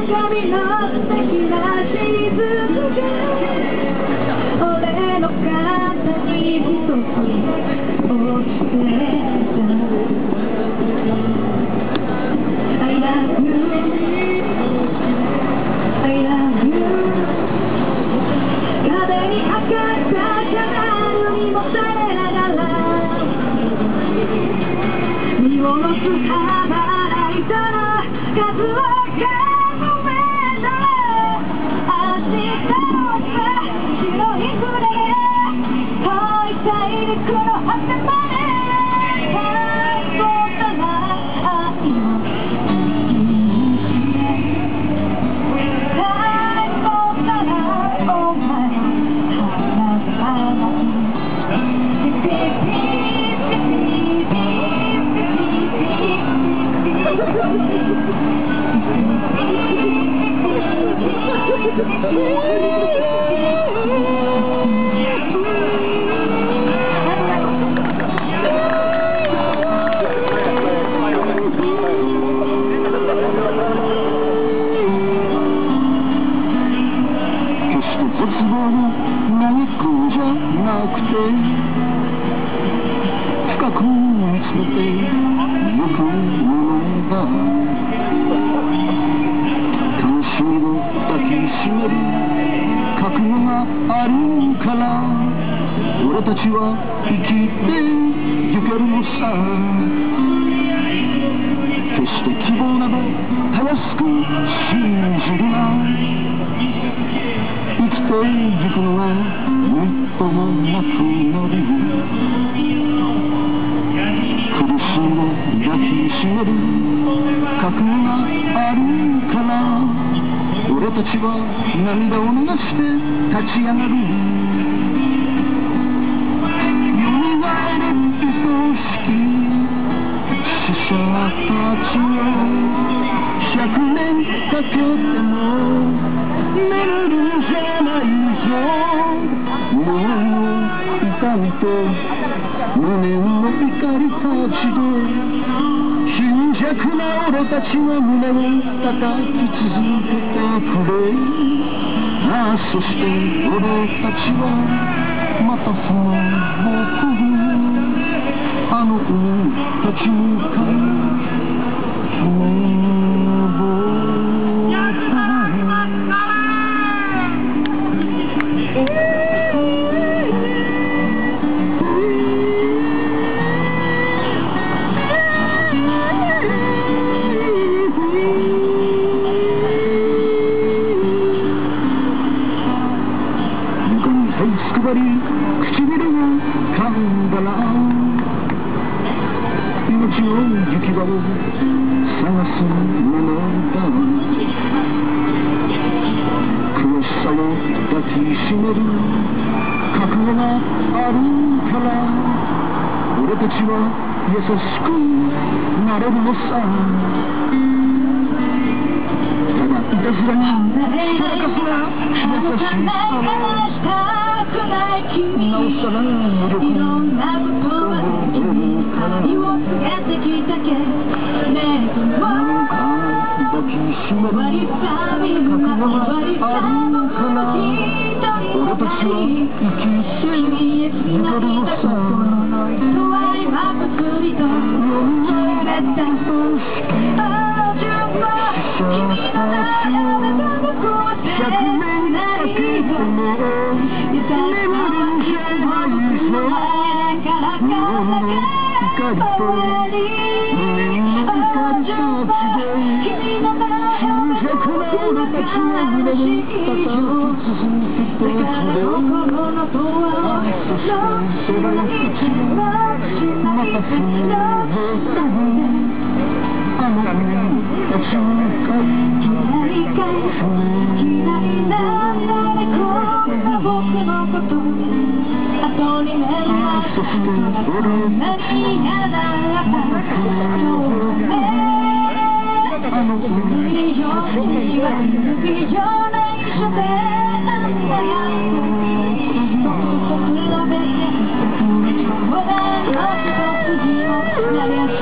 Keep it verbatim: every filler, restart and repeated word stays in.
髪の素敵なシーズンが俺の肩に一つ落ちてた I love you I love you 壁に赤いカードにもされながら見下ろすハーバーライトの数を数えたら明日の朝白い船で遠い大陸の果てまで最高だな愛の最高だなお前花々ピピピピピ深く見つめてゆくものが楽しみを抱きしめる覚悟があるから俺たちは生きてゆけるのさ決して希望などたやすく信じるな生きてゆくのはみっともなくなる苦しみを抱きしめる覚悟があるから俺たちは涙を流して立ち上がるよみがえる愛しき死者たちを百年かけても眠るんじゃないぞ胸の痛みと無念の怒りたちで貧弱な俺たちの胸を叩き続けてくれああそして俺たちはまたその僕あの海たちに帰るすくばり唇を噛んだら命の行き場を探すものだ悔しさを抱きしめる覚悟があるから俺たちは優しくなれるのさただいたずらにそれかすな優しさをなおさら無力に思うから抱きしめる覚悟があるから俺たちは生きてゆけるのさ百年かけても眠るんじゃないぞ日本の怒りと胸の怒りたちで貧弱な俺たちの胸を叩き続けてくれああそして俺たちはまたその僕あの海たちに帰るそして俺たちはまたそのあの海たちに帰る